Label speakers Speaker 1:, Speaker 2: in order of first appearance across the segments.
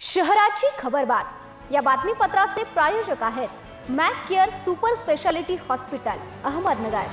Speaker 1: शहराची खबरबात या बातमीपत्राचे प्रायोजक आहेत Mac care super speciality hospital Ahmednagar.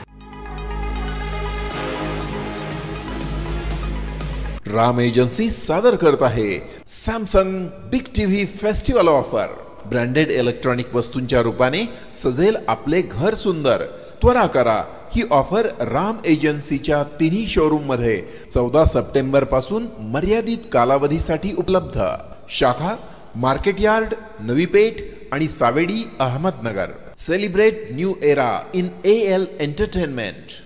Speaker 2: Ram agency सादर करत आहे Samsung big TV festival offer. Branded electronic वस्तूंच्या रूपाने सजेल आपले घर सुंदर। त्वरा करा, ही ऑफर राम एजन्सीच्या तिन्ही शोरूम मध्ये 14 सप्टेंबर पासून मर्यादित कालावधीसाठी उपलब्ध। शाखा मार्केट यार्ड, नवी पेठ आणि Savedi Ahmednagar. Celebrate new era in AL entertainment.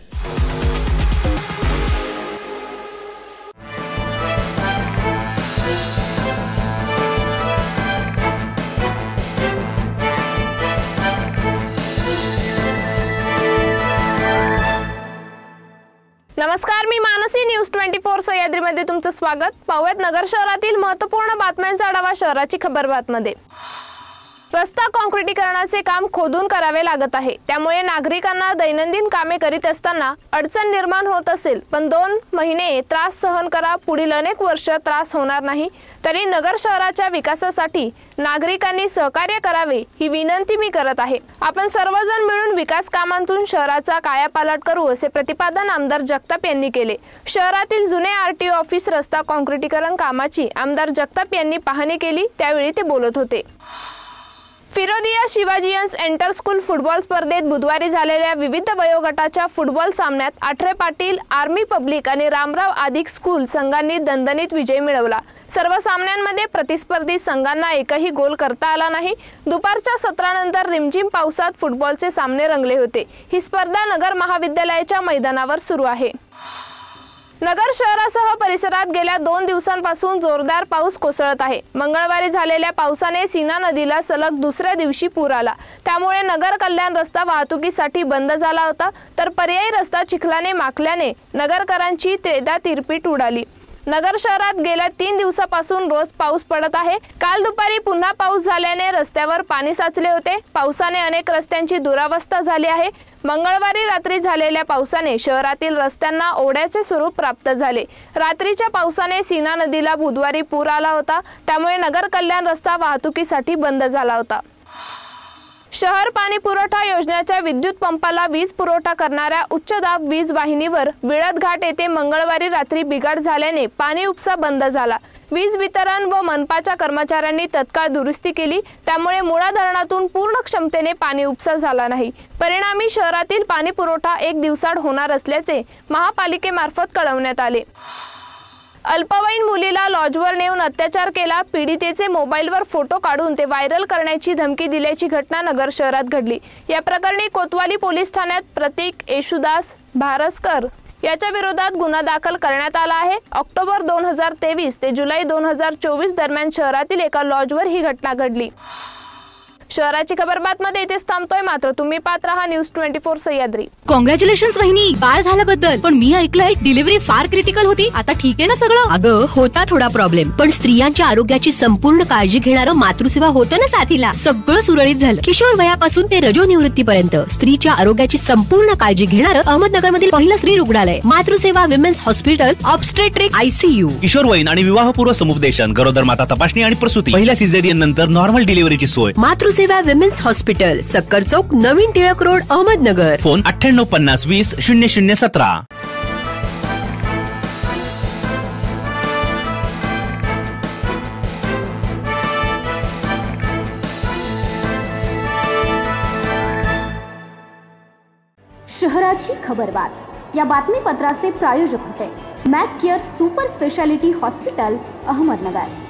Speaker 3: नमस्कार, मी मानसी न्यूज 24 सह्याद्रीमध्ये तुमचं स्वागत। पाहूयात नगर शहरातील महत्त्वपूर्ण बातम्यांचा आढावा शहराची खबरबातमध्ये। रस्ता काँक्रिटीकरणाचे काम खोदून करावे लागत आहे, त्यामुळे नागरिकांना दैनंदिन कामे करीत असताना अडचण निर्माण होत असेल, पण 2 महिने त्रास सहन करा, पुढील अनेक वर्ष त्रास होणार नाही। तरी नगर शहराच्या विकासासाठी नागरिकांनी सहकार्य करावे ही विनंती मी करत आहे। आपण सर्वजण मिळून विकास कामांतून शहराचा कायापालट करू, असे प्रतिपादन आमदार जगताप यांनी केले। शहरातील जुने RTO ऑफिस रस्ता काँक्रिटीकरण कामाची आमदार जगताप यांनी पाहणी केली, त्यावेळी ते बोलत होते। Firodia Shivajians inter school football स्पर्धेत बुधवारी झालेल्या विविध वयोगटाच्या फुटबॉल सामन्यात आठरे पाटील, आर्मी पब्लिक आणि रामराव आदिक स्कूल संघांनी दणदणीत विजय मिळवला। सर्व सामन्यांमध्ये प्रतिस्पर्धी संघांना एकही गोल करता आला नाही। दुपारच्या सत्रानंतर रिमझिम पावसात फुटबॉलचे सामने रंगले होते। ही स्पर्धा नगर महाविद्यालयाच्या मैदानावर सुरू आहे। नगर शहरासह परिसरात गेल्या 2 दिवसांपासून जोरदार पाऊस कोसळत आहे। मंगळवारी झालेल्या पावसाने सीना नदीला सलग दुसऱ्या दिवशी पूर आला, त्यामुळे नगर कल्याण रस्ता वाहतुकीसाठी बंद झाला होता, तर पर्यायी रस्ता चिखलाने माखल्याने नगरकरांची त्रेधा तिरपीट उडाली। नगर शहरात गेल्या 3 दिवसापासून रोज पाऊस पडत आहे। काल दुपारी पुन्हा पाऊस झाल्याने रस्त्यावर पाणी साचले होते। पावसाने अनेक रस्त्यांची दुरावस्था झाली आहे। मंगळवारी रात्री झालेल्या पावसाने शहरातील रस्त्यांना ओढ्याचे स्वरूप प्राप्त झाले। रात्रीच्या पावसाने सीना नदीला बुधवारी पूर आला होता, त्यामुळे नगर कल्याण रस्ता वाहतुकीसाठी बंद झाला होता। शहर पाणी पुरवठा योजनेच्या विद्युत पंपाला वीज पुरवठा करणाऱ्या उच्च दाब वीज वाहिनीवर विळद घाट येथे मंगळवारी रात्री बिघाड झाल्याने पाणी उपसा बंद झाला। वीज वितरण व मनपाच्या कर्मचाऱ्यांनी तत्काळ दुरुस्ती केली, त्यामुळे मुळा धरणातून पूर्ण क्षमतेने पाणी उपसा झाला नाही। परिणामी शहरातील पाणी पुरवठा 1 दिवसाआड होणार असल्याचे महापालिकेमार्फत कळवण्यात आले। अल्पवयीन मुलीला लॉजवर नेऊन अत्याचार केला, पीडितेचे मोबाईलवर फोटो काढून ते व्हायरल करण्याची धमकी दिल्याची घटना नगर शहरात घडली। या प्रकरणी कोतवाली पोलीस ठाण्यात प्रतीक येशुदास भारसकर याच्या विरोधात गुन्हा दाखल करण्यात आला आहे। ऑक्टोबर 2023 ते जुलै 2024 दरम्यान शहरातील एका लॉजवर ही घटना घडली। शहराची खबरबातमध्ये इथेच थांबतोय, मात्र तुम्ही पाहत रहा न्यूज 24 सह्याद्री।
Speaker 4: कॉंग्रॅच्युलेशन्स वहिनी, बाळ झाल्याबद्दल। पण मी ऐकलंय डिलिव्हरी फार क्रिटिकल होती, आता ठीक आहे ना सगळं?
Speaker 5: अगं होता थोडा प्रॉब्लेम, पण स्त्रियांच्या आरोग्याची संपूर्ण काळजी घेणारं मातृसेवा होतं ना साथीला। सगळं सुरळीत झालं। किशोर वयापासून ते रजोनिवृत्तीपर्यंत स्त्रीच्या आरोग्याची संपूर्ण काळजी घेणारं अहमदनगर मधील पहिलं स्त्री रुग्णालय Matruseva women's hospital, obstetric ICU।
Speaker 6: किशोरवयीन आणि विवाहपूर्व समुपदेशन, गरोदर माता तपासणी आणि प्रसूती, पहिल्या सिझेरियन नंतर नॉर्मल डिलिव्हरीची सोय।
Speaker 5: मातृसेवा विमेन्स हॉस्पिटल, सक्कर चौक, नवीन टिळक रोड, अहमदनगर।
Speaker 6: फोन 9850 20 0017।
Speaker 1: शहराची खबरबात या बातमीपत्राचे प्रायोजक होते Mac care super speciality hospital Ahmednagar.